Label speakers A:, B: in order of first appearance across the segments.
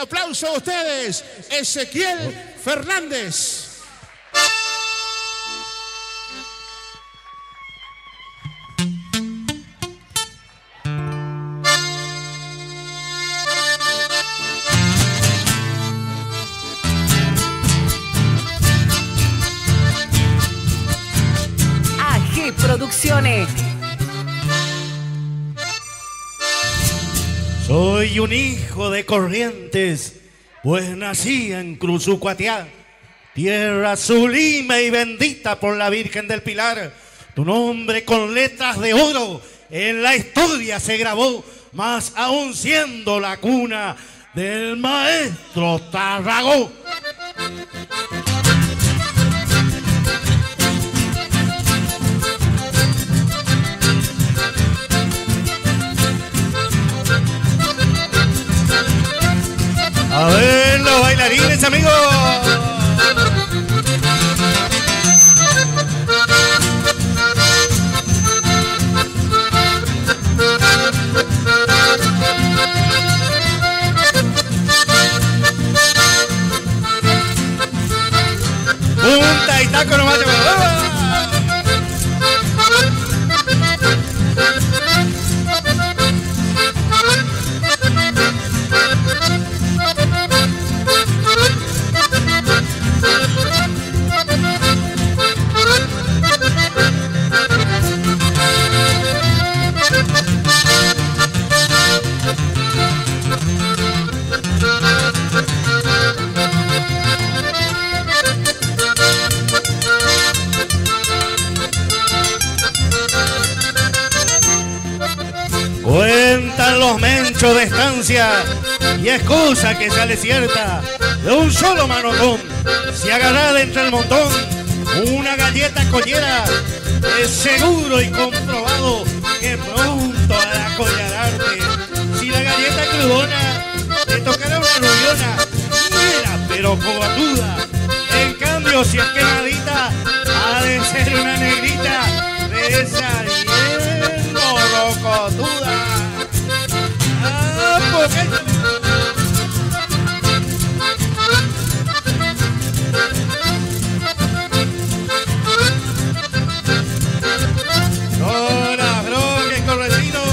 A: aplauso a ustedes, Ezequiel Fernández.
B: AG Producciones.
C: Soy un hijo de Corrientes, pues nací en Cruzucuatiá, tierra sublime y bendita por la Virgen del Pilar. Tu nombre con letras de oro en la historia se grabó, más aún siendo la cuna del maestro Tarragó. A ver los bailarines, amigos. Punta y taco nomás. Cuentan los menchos de estancia y excusa que sale cierta de un solo manotón. Si agarrada entre el montón una galleta collera, es seguro y comprobado que pronto hará collararte. Si la galleta crudona te tocará una rubiona, mira pero cogotuda. En cambio si es quemadita, ha de ser una negrita de esa bien morocotuda. Hola, bronques correntino.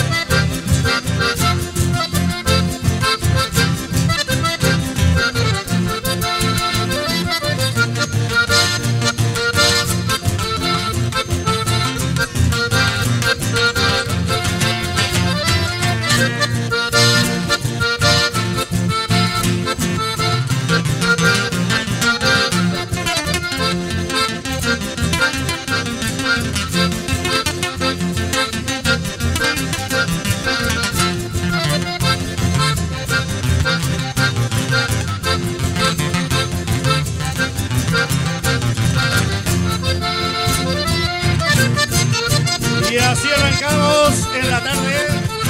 C: Y así arrancamos en la tarde.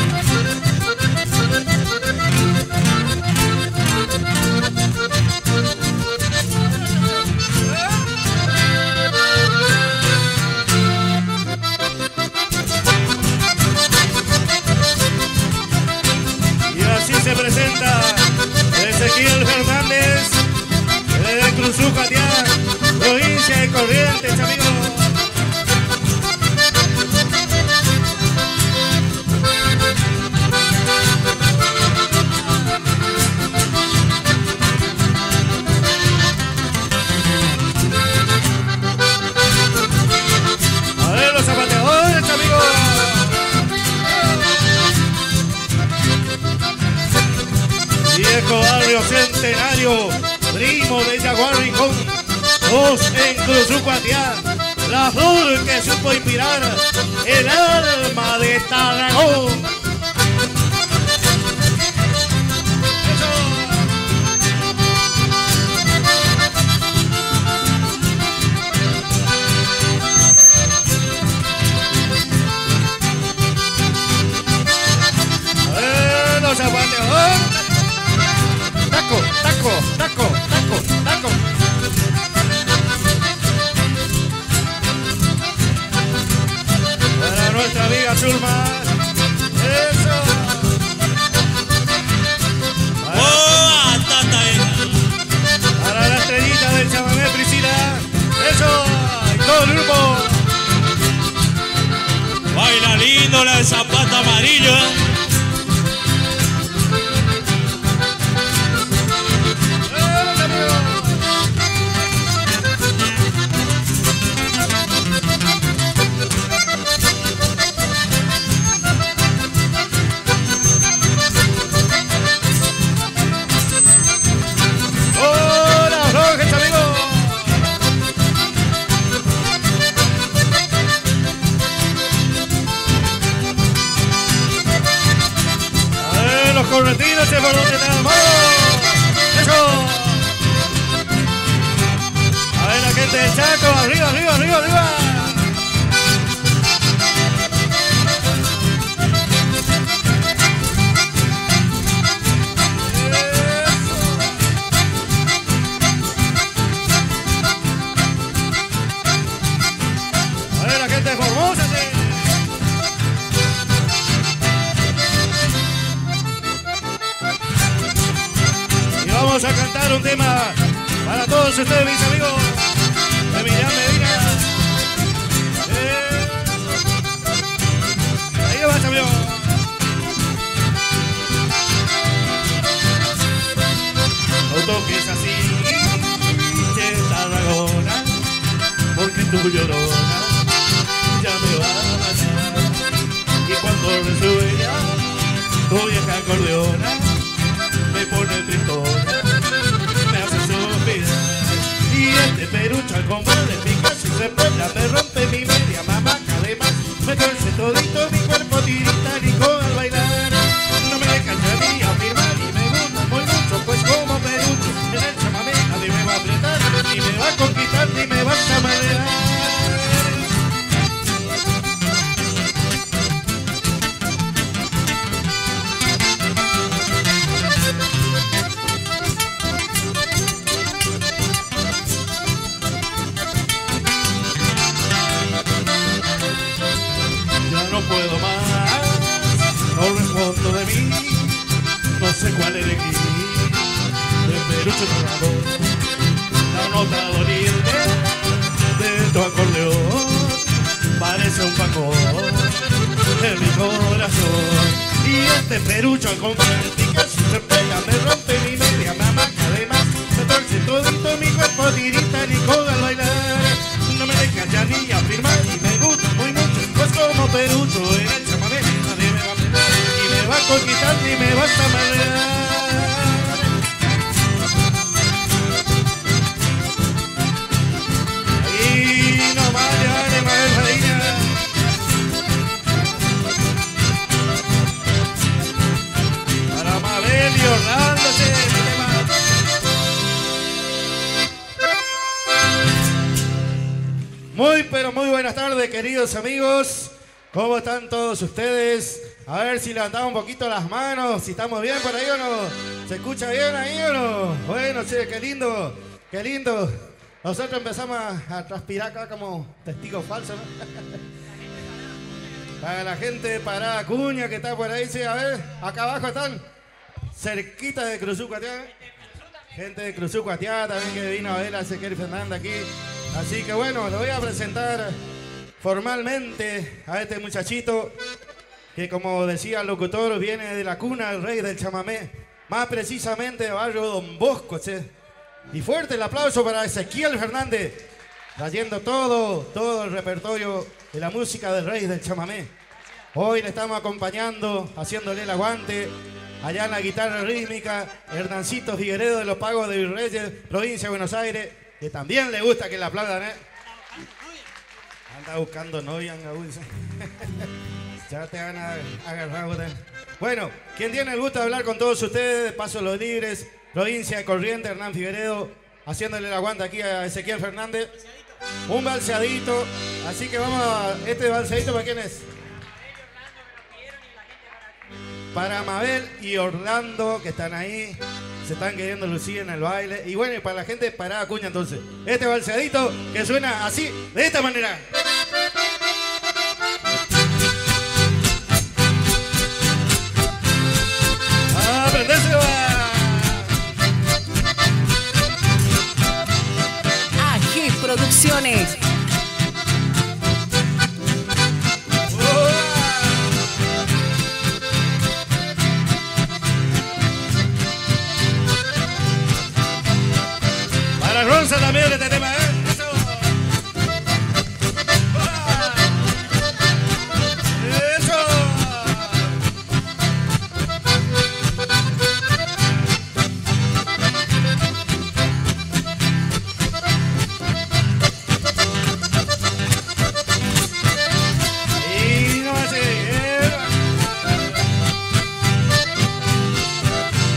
C: Y así se presenta Ezequiel Fernández de Cruzucuatiá, provincia de Corrientes, amigos. Viejo barrio centenario, primo de Yaguarricón, dos en Cruzucuatiá, la flor que supo inspirar el alma de Tarragón. Los zapatos. Taco, taco, taco, taco, taco. Para nuestra amiga Zulma, ese por donde te vamos. Eso. A ver la gente del Chaco, arriba, arriba, arriba, arriba. A ver la gente de Formosa. Y vamos a cantar un tema para todos ustedes, mis amigos de Miriam Medina. Ahí va, amigo. No toques así, Tarragona, porque tu llorona ya me va a matar. Y cuando resuena tu vieja acordeona, me pone tristona, me hace suspirar. Y este perucho al combo de Picasso se pela, me rompe mi media mamaca, además me torce todito mi cuerpo tiritarico al bailar. No me deja ya ni afirmar y me gusta muy mucho, pues como perucho en el chamamé nadie me va a apretar, ni me va a conquistar, ni me va a chamalear. No puedo más, no respondo de mí, no sé cuál elegir, de perucho torrador, la nota doliente de tu acordeón, parece un facón en mi corazón. Y este perucho al compartir casi se pega, me rompe mi media mamaca, además me torce todito mi cuerpo tirita ni coda al bailar. No me deja ya ni afirmar y me gusta muy mucho, pues como perucho en el chamamé nadie me va a apretar, ni me va a conquistar, ni me va a chamalear. Ahí nomás ya de Mabel Medina. Para Mabel y Orlando, muy pero muy buenas tardes, queridos amigos. ¿Cómo están todos ustedes? A ver si levantamos un poquito las manos, si estamos bien por ahí o no. ¿Se escucha bien ahí o no? Bueno, che, qué lindo, qué lindo. Nosotros empezamos a transpirar acá como testigos falsos, ¿no? Para la gente de Parada Acuña que está por ahí, sí, a ver, acá abajo están, cerquita de Cruzú Cuatiá. Gente de Cruzú Cuatiá también que vino a ver a Ezequiel Fernández aquí. Así que bueno, le voy a presentar formalmente a este muchachito que, como decía el locutor, viene de la cuna del rey del chamamé, más precisamente de barrio Don Bosco, che. Y fuerte el aplauso para Ezequiel Fernández, trayendo todo el repertorio de la música del rey del chamamé. Hoy le estamos acompañando, haciéndole el aguante, allá en la guitarra rítmica, Hernancito Figueredo de los Pagos de Virreyes, provincia de Buenos Aires, que también le gusta que le aplaudan, ¿eh? Anda buscando novia, ya te van a agarrar. Bueno, quien tiene el gusto de hablar con todos ustedes, Paso Los Libres, provincia de Corrientes, Hernán Figueredo, haciéndole el aguante aquí a Ezequiel Fernández. Un balseadito, así que vamos a... ¿Este balseadito para quién es? Para Mabel y Orlando, que están ahí, se están queriendo lucir en el baile. Y bueno, y para la gente de Parada Acuña, entonces, este balseadito que suena así, de esta manera. ¡A aprenderse va!
B: AG Producciones.
C: Para Ronza también este tema, ¿eh? Eso. Eso. Y no así.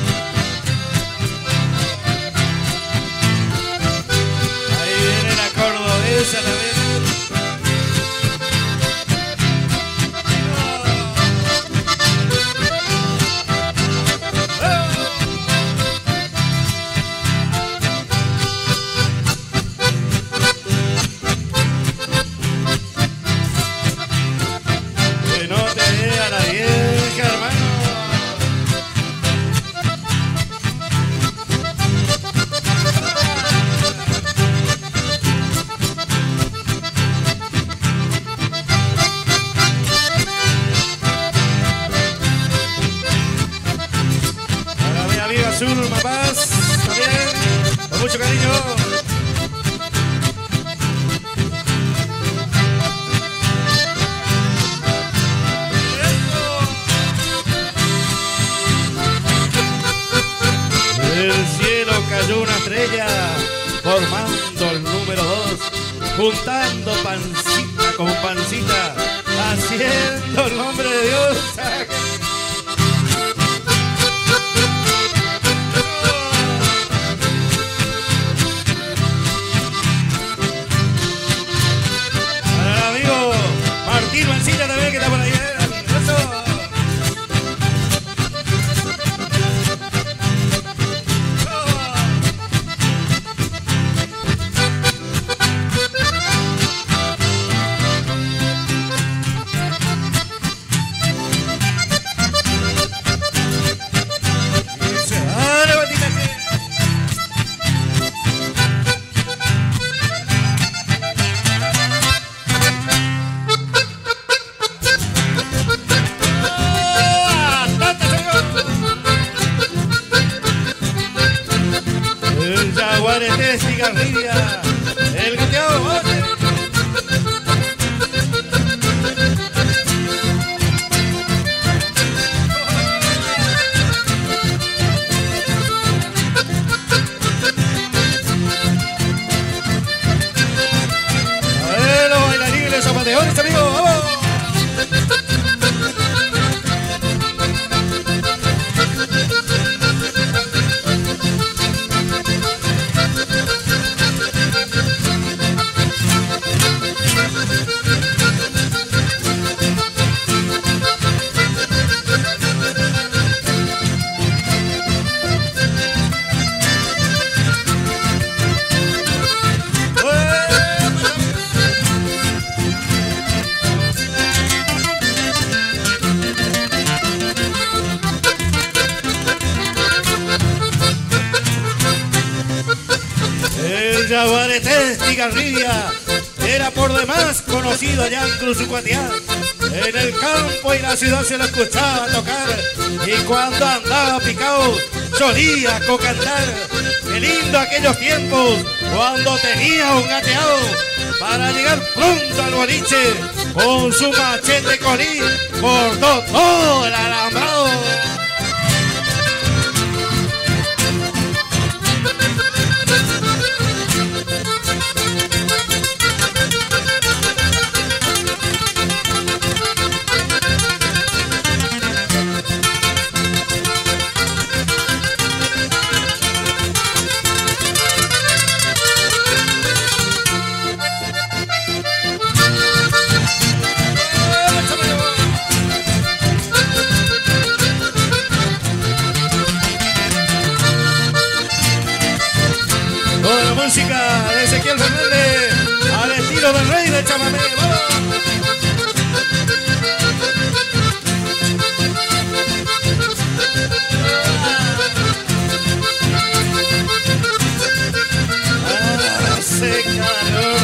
C: Zulma Paz, también, con mucho cariño. Del cielo cayó una estrella, formando el número 2, juntando pancita con pancita, haciendo el nombre de Dios. Para el amigo Martín Mancilla también, que está por ahí. Eso. El jaguarete cigarrilla, el gateado, oye. A ver, los bailarines zapateones, amigos, vamos. El jaguarete cigarrilla era por demás conocido allá en Cruzucuatiá. En el campo y la ciudad se lo escuchaba tocar, y cuando andaba picado solía cocantar. Qué lindo aquellos tiempos cuando tenía un gateado para llegar pronto al boliche. Con su machete colín cortó todo el alambrado. Con la música de Ezequiel Fernández, al estilo del rey del chamamé. ¡Vamos! Hace calor.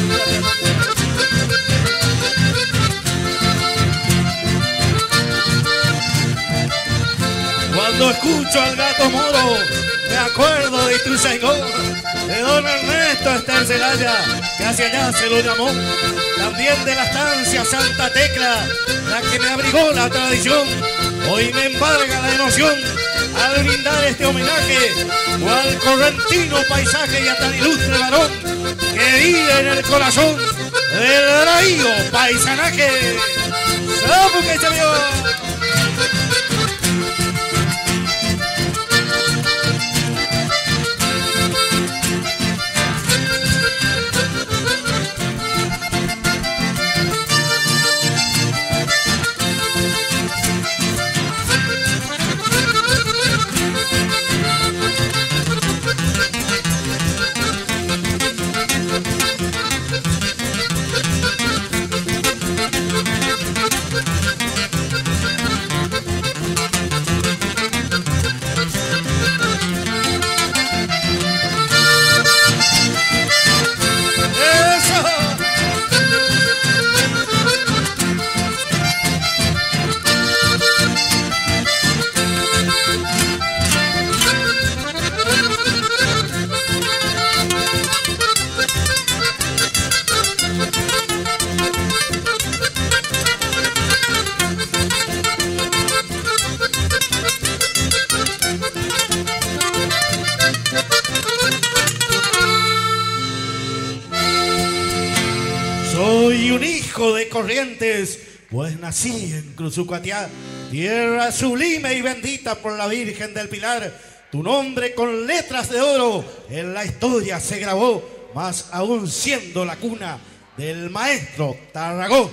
C: Cuando escucho al gato moro, me acuerdo de Ituzaingó, de don Ernesto Estercelaya, que hacia allá se lo llamó. También de la estancia Santa Tecla, la que me abrigó la tradición. Hoy me embarga la emoción al brindar este homenaje o al correntino paisaje y a tan ilustre varón que vive en el corazón del raído paisanaje. ¡Sabu que se vio! hijo de Corrientes, pues nací en Cruzucuatiá, tierra sublime y bendita por la Virgen del Pilar. Tu nombre con letras de oro en la historia se grabó, más aún siendo la cuna del maestro Tarragó.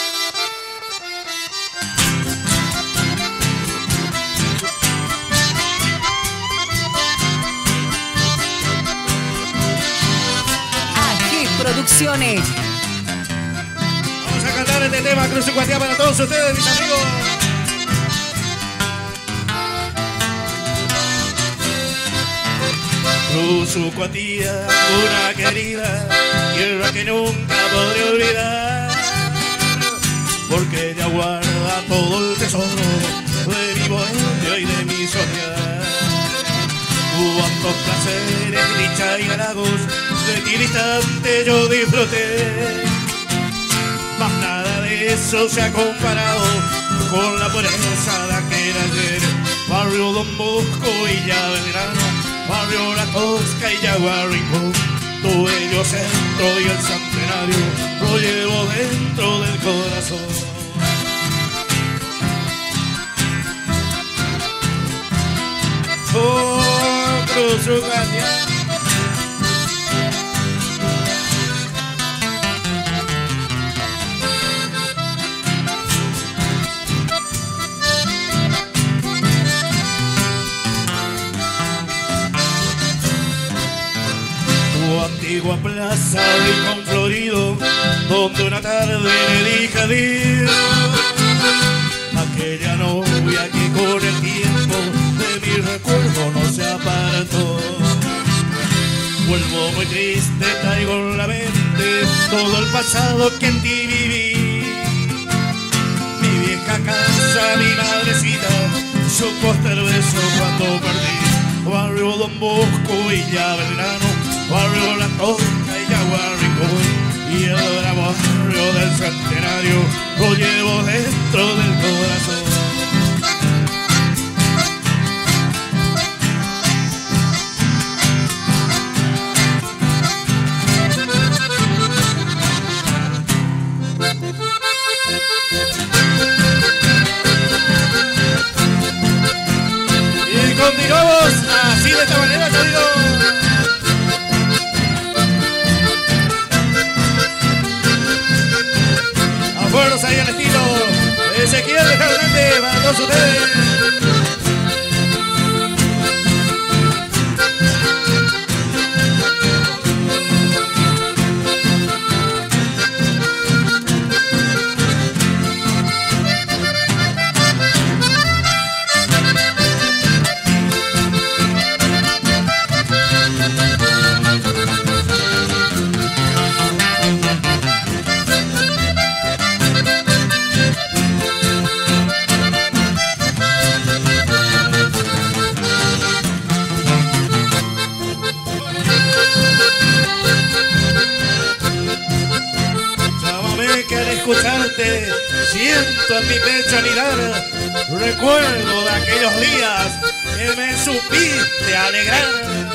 B: Producciones.
C: Vamos a cantar este tema Cruzucuatiá para todos ustedes, mis amigos. Cruzucuatiá, una querida tierra que nunca podré olvidar, porque ella guarda todo el tesoro de mi bohemia y de mi soledad. Cuántos placeres, dicha y halagos de ti distante yo disfruté, mas nada de eso se ha comparado con la pureza de aquel ayer. Barrio Don Bosco y ya Belgrano, barrio La Tosca y Yaguarrincón, tu bello centro y el centenario lo llevo dentro del corazón. Oh, Cruzucuatiá. Tu antigua plaza, rincón florido, donde una tarde le dije adiós, aquella novia que con el tiempo de mi recuerdo no se apartó. Vuelvo muy triste, traigo en la mente todo el pasado que en ti viví. Mi vieja casa, mi madrecita, su postre beso cuando perdí. Barrio Don Bosco y ya Belgrano, barrio La Tosca y Yaguarrincón, y el gran barrio del centenario lo llevo dentro del corazón. Y continuamos así de esta manera, querido. Fuerza y al estilo Ezequiel Fernández para todos ustedes. Escucharte, siento en mi pecho anidar recuerdo de aquellos días que me supiste alegrar.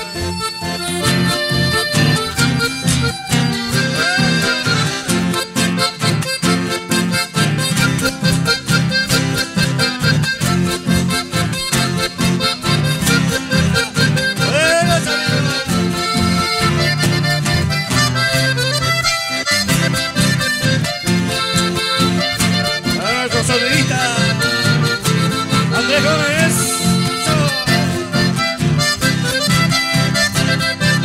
C: Andrés Gómez.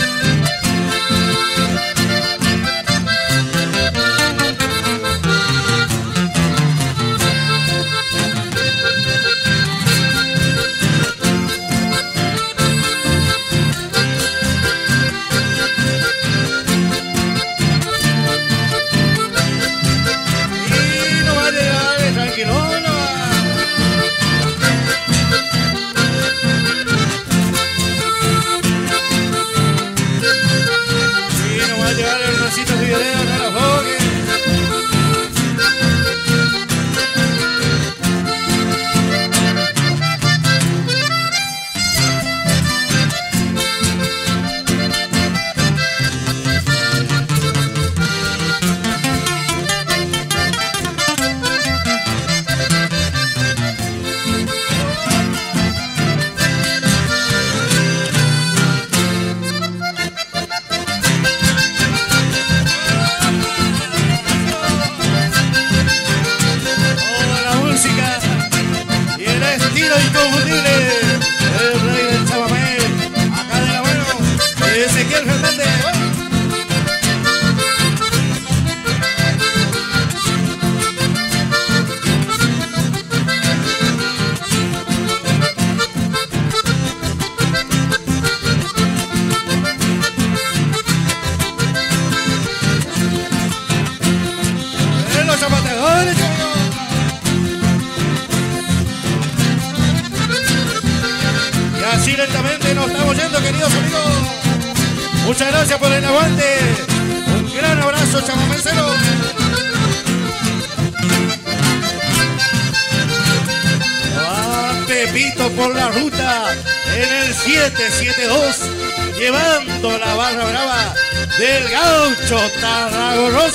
C: queridos amigos. Muchas gracias por el aguante. Un gran abrazo, chamamecero. Pepito por la ruta en el 772, llevando la barra brava del gaucho Tarragorros.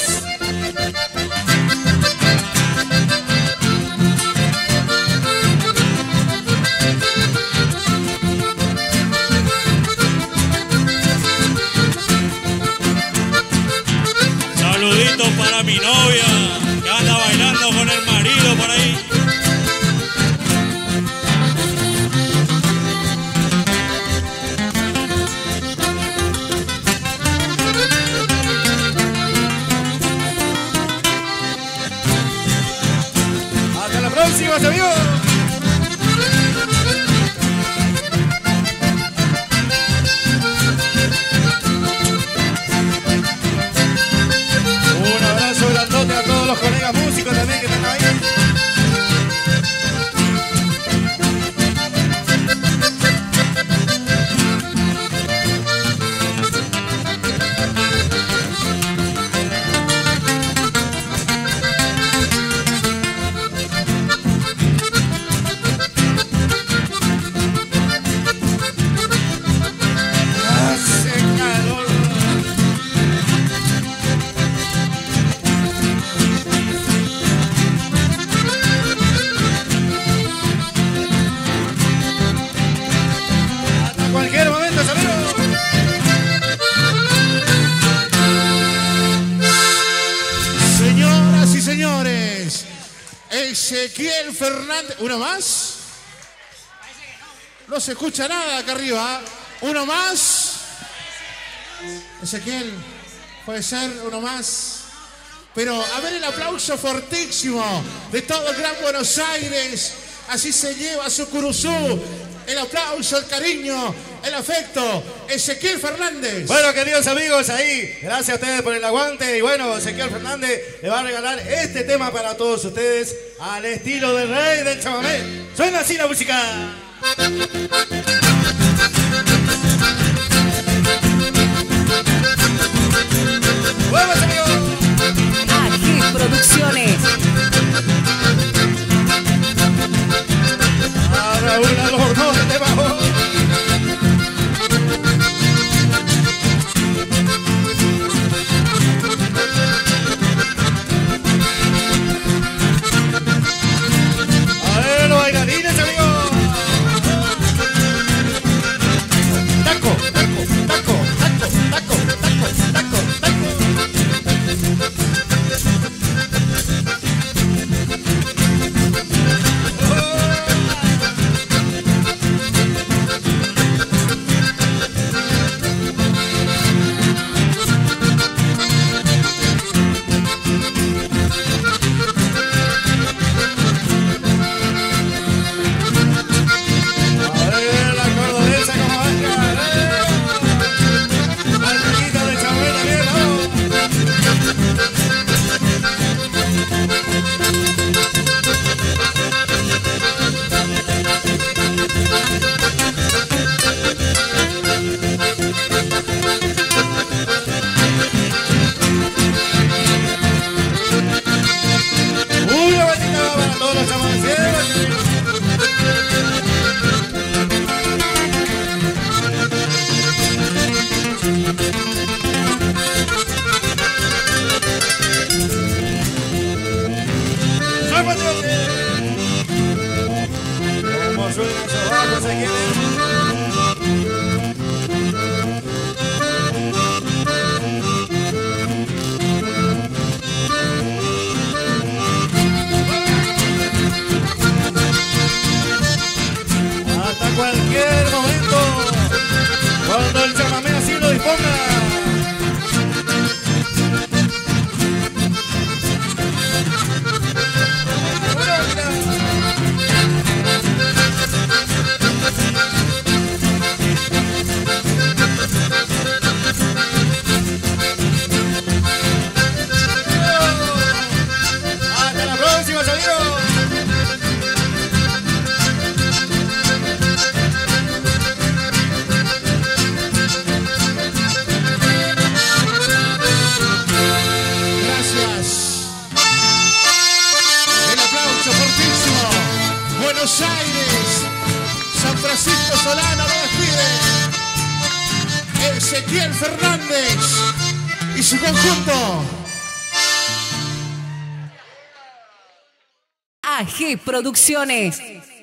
D: Saluditos para mi novia que anda bailando con el marido por ahí.
C: Próximos amigos. Un abrazo grandote a todos los colegas músicos también que están ahí. Cualquier momento, amigos.
A: Señoras y señores, Ezequiel Fernández. ¿Uno más? No se escucha nada acá arriba. ¿Uno más? Ezequiel, puede ser uno más. Pero a ver el aplauso fortísimo de todo el Gran Buenos Aires. Así se lleva su curuzú. El aplauso, el cariño, el afecto. Ezequiel Fernández.
C: Bueno, queridos amigos, ahí, gracias a ustedes por el aguante. Y bueno, Ezequiel Fernández le va a regalar este tema para todos ustedes al estilo del rey del chamamé. Suena así la música. ¡Vamos, amigos!
B: Ají Producciones.
C: A Raúl Albornoz de debajo. A ver, los bailarines, amigos.
A: Ezequiel Fernández y su conjunto.
B: AG Producciones.